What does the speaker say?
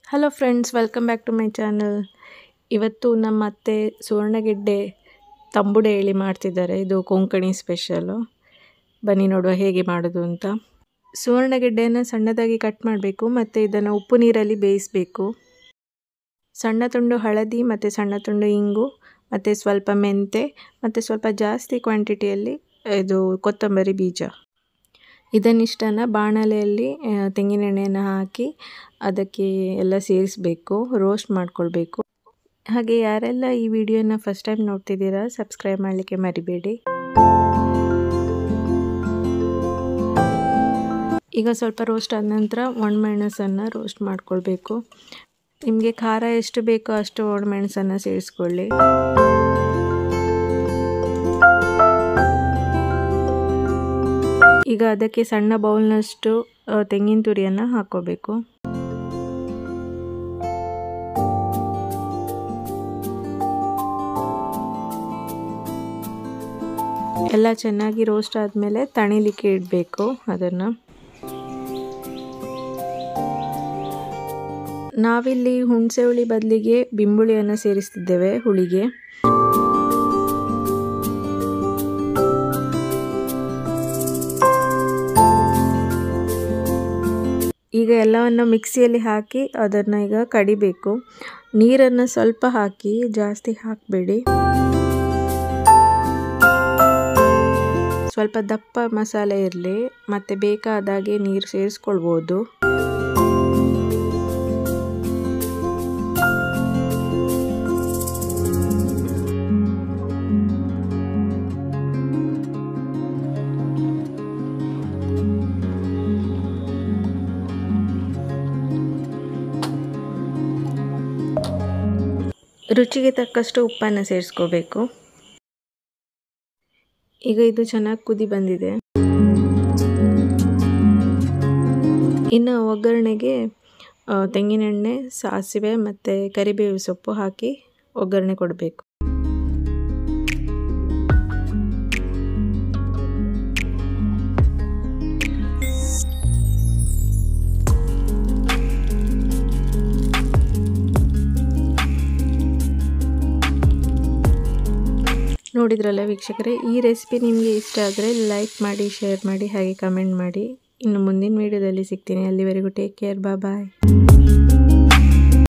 Hello friends, welcome back to my channel. ಇವತ್ತು ನಮ್ಮ ಅತ್ತೆ ಸುವರ್ಣಗೆಡ್ಡೆ ತಂಬುಡೆ ಹೇಳಿ ಮಾಡ್ತಿದ್ದಾರೆ. ಇದು ಕೊಂಕಣಿ ಸ್ಪೆಷಲು. ಬನ್ನಿ ನೋಡುವ ಹೇಗೆ ಮಾಡೋದು ಅಂತ. ಸುವರ್ಣಗೆಡ್ಡೆಯನ್ನು ಸಣ್ಣದಾಗಿ ಕಟ್ ಮಾಡಬೇಕು ಮತ್ತು ಇದನ್ನು ಉಪ್ಪು ನೀರಲ್ಲಿ ಬೇಯಿಸಬೇಕು. ಸಣ್ಣ ತುಂಡು ಹಳದಿ ಮತ್ತು ಸಣ್ಣ ತುಂಡು ಇಂಗು ಮತ್ತು ಸ್ವಲ್ಪ ಮೆಂತೆ ಮತ್ತು ಸ್ವಲ್ಪ ಜಾಸ್ತಿ ಕ್ವಾಂಟಿಟಿಯಲ್ಲಿ ಇದು ಕೊತ್ತಂಬರಿ ಬೀಜ. ಇದನ್ನಿಷ್ಟನ್ನು ಬಾಣಲೆಯಲ್ಲಿ ತೆಂಗಿನೆಣ್ಣೆಯನ್ನು ಹಾಕಿ ಅದಕ್ಕೆ ಎಲ್ಲ ಸೇರಿಸಬೇಕು, ರೋಸ್ಟ್ ಮಾಡ್ಕೊಳ್ಬೇಕು. ಹಾಗೆ ಯಾರೆಲ್ಲ ಈ ವಿಡಿಯೋನ ಫಸ್ಟ್ ಟೈಮ್ ನೋಡ್ತಿದ್ದೀರಾ ಸಬ್ಸ್ಕ್ರೈಬ್ ಮಾಡಲಿಕ್ಕೆ ಮರಿಬೇಡಿ. ಈಗ ಸ್ವಲ್ಪ ರೋಸ್ಟ್ ಆದ ನಂತರ ಒಣಮೆಣಸನ್ನು ರೋಸ್ಟ್ ಮಾಡ್ಕೊಳ್ಬೇಕು. ನಿಮಗೆ ಖಾರ ಎಷ್ಟು ಬೇಕೋ ಅಷ್ಟು ಒಣಮೆಣಸನ್ನು ಸೇರಿಸ್ಕೊಳ್ಳಿ. ಈಗ ಅದಕ್ಕೆ ಸಣ್ಣ ಬೌಲ್ನಷ್ಟು ತೆಂಗಿನ ತುರಿಯನ್ನು ಹಾಕೋಬೇಕು. ಎಲ್ಲ ಚೆನ್ನಾಗಿ ರೋಸ್ಟ್ ಆದಮೇಲೆ ತಣಿಲಿಕ್ಕೆ ಇಡಬೇಕು. ಅದನ್ನು ನಾವಿಲ್ಲಿ ಹುಣಸೆ ಹುಳಿ ಬದಲಿಗೆ ಬಿಂಬುಳಿಯನ್ನು ಸೇರಿಸ್ತಿದ್ದೇವೆ ಹುಳಿಗೆ. ಈಗ ಎಲ್ಲವನ್ನು ಮಿಕ್ಸಿಯಲ್ಲಿ ಹಾಕಿ ಅದನ್ನು ಈಗ ಕಡಿಬೇಕು. ನೀರನ್ನು ಸ್ವಲ್ಪ ಹಾಕಿ, ಜಾಸ್ತಿ ಹಾಕಬೇಡಿ. ಸ್ವಲ್ಪ ದಪ್ಪ ಮಸಾಲೆ ಇರಲಿ, ಮತ್ತು ಬೇಕಾದಾಗೆ ನೀರು ಸೇರಿಸ್ಕೊಳ್ಬೋದು. ರುಚಿಗೆ ತಕ್ಕಷ್ಟು ಉಪ್ಪನ್ನು ಸೇರಿಸ್ಕೋಬೇಕು. ಈಗ ಇದು ಚೆನ್ನಾಗಿ ಕುದಿ ಬಂದಿದೆ. ಇನ್ನು ಒಗ್ಗರಣೆಗೆ ತೆಂಗಿನೆಣ್ಣೆ, ಸಾಸಿವೆ ಮತ್ತು ಕರಿಬೇವು ಸೊಪ್ಪು ಹಾಕಿ ಒಗ್ಗರಣೆ ಕೊಡಬೇಕು. ನೋಡಿದ್ರಲ್ಲ ವೀಕ್ಷಕರೇ, ಈ ರೆಸಿಪಿ ನಿಮಗೆ ಇಷ್ಟ ಆದರೆ ಲೈಕ್ ಮಾಡಿ, ಶೇರ್ ಮಾಡಿ, ಹಾಗೆ ಕಮೆಂಟ್ ಮಾಡಿ. ಇನ್ನು ಮುಂದಿನ ವಿಡಿಯೋದಲ್ಲಿ ಸಿಗ್ತೀನಿ. ಅಲ್ಲಿವರೆಗೂ ಟೇಕ್ ಕೇರ್, ಬಾಯ್.